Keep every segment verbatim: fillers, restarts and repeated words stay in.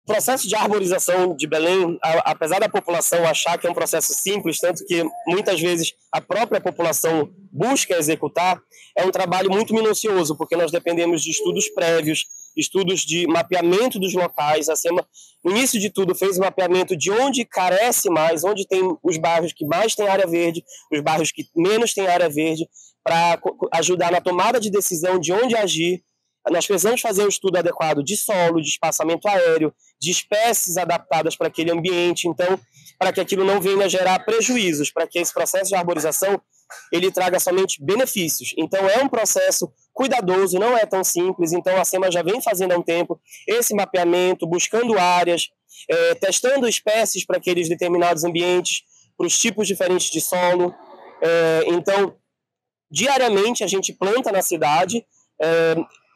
processo de arborização de Belém, a, apesar da população achar que é um processo simples, tanto que muitas vezes a própria população busca executar, é um trabalho muito minucioso, porque nós dependemos de estudos prévios, estudos de mapeamento dos locais. A SEMA, no início de tudo, fez o mapeamento de onde carece mais, onde tem os bairros que mais têm área verde, os bairros que menos têm área verde, para ajudar na tomada de decisão de onde agir. Nós precisamos fazer um estudo adequado de solo, de espaçamento aéreo, de espécies adaptadas para aquele ambiente, então, para que aquilo não venha gerar prejuízos, para que esse processo de arborização ele traga somente benefícios. Então, é um processo cuidadoso, não é tão simples. Então, a SEMA já vem fazendo há um tempo esse mapeamento, buscando áreas, é, testando espécies para aqueles determinados ambientes, para os tipos diferentes de solo. É, então, diariamente, a gente planta na cidade, é,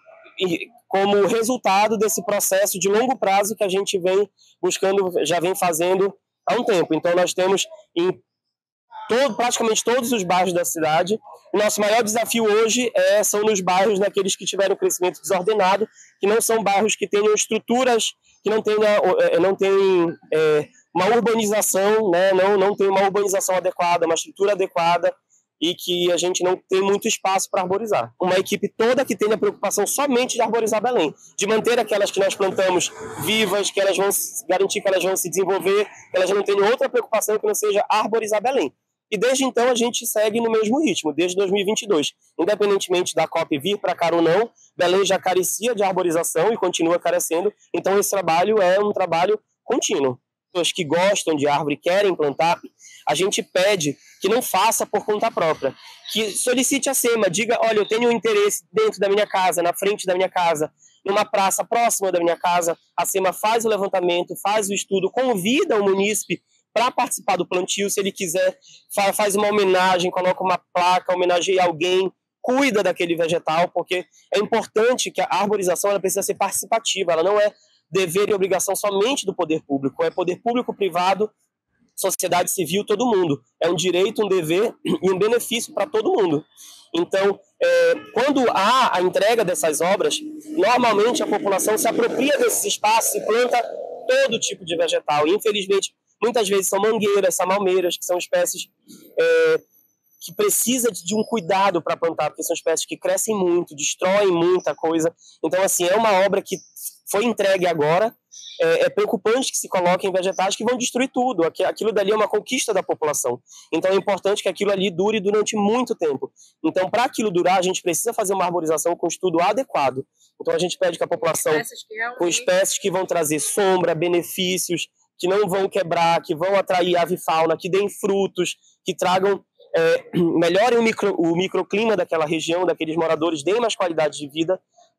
como resultado desse processo de longo prazo que a gente vem buscando, já vem fazendo há um tempo. Então, nós temos em todo, praticamente todos os bairros da cidade. O nosso maior desafio hoje é, são nos bairros naqueles que tiveram crescimento desordenado, que não são bairros que tenham estruturas, que não tenham, não tenham é, uma urbanização, né? não, não tem uma urbanização adequada, uma estrutura adequada, e que a gente não tem muito espaço para arborizar. Uma equipe toda que tenha preocupação somente de arborizar Belém, de manter aquelas que nós plantamos vivas, que elas vão garantir que elas vão se desenvolver, que elas não tenham outra preocupação que não seja arborizar Belém. E desde então a gente segue no mesmo ritmo, desde dois mil e vinte e dois. Independentemente da COP vir para cá ou não, Belém já carecia de arborização e continua carecendo, então esse trabalho é um trabalho contínuo. Pessoas que gostam de árvore, querem plantar, a gente pede que não faça por conta própria, que solicite a SEMA, diga, olha, eu tenho um interesse dentro da minha casa, na frente da minha casa, numa praça próxima da minha casa, a SEMA faz o levantamento, faz o estudo, convida o munícipe para participar do plantio, se ele quiser, faz uma homenagem, coloca uma placa, homenageia alguém, cuida daquele vegetal, porque é importante que a arborização ela precisa ser participativa, ela não é dever e obrigação somente do poder público, é poder público, privado, sociedade civil, todo mundo. É um direito, um dever e um benefício para todo mundo. Então, é, quando há a entrega dessas obras, normalmente a população se apropria desses espaços e planta todo tipo de vegetal. E, infelizmente, muitas vezes são mangueiras, samalmeiras, que são espécies é, que precisam de um cuidado para plantar, porque são espécies que crescem muito, destroem muita coisa. Então, assim, é uma obra que foi entregue agora. É, é preocupante que se coloquem vegetais que vão destruir tudo. Aquilo dali é uma conquista da população. Então é importante que aquilo ali dure durante muito tempo. Então, para aquilo durar, a gente precisa fazer uma arborização com estudo adequado. Então a gente pede que a população, com espécies que vão trazer sombra, benefícios, que não vão quebrar, que vão atrair avifauna, que deem frutos, que tragam, é, melhorem o, micro, o microclima daquela região, daqueles moradores, deem mais qualidade de vida.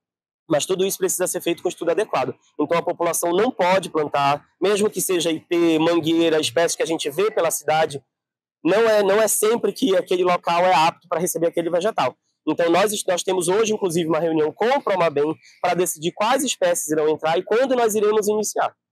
Mas tudo isso precisa ser feito com estudo adequado. Então a população não pode plantar, mesmo que seja ipê, mangueira, espécies que a gente vê pela cidade, não é, não é sempre que aquele local é apto para receber aquele vegetal. Então nós, nós temos hoje, inclusive, uma reunião com o Promabem para decidir quais espécies irão entrar e quando nós iremos iniciar.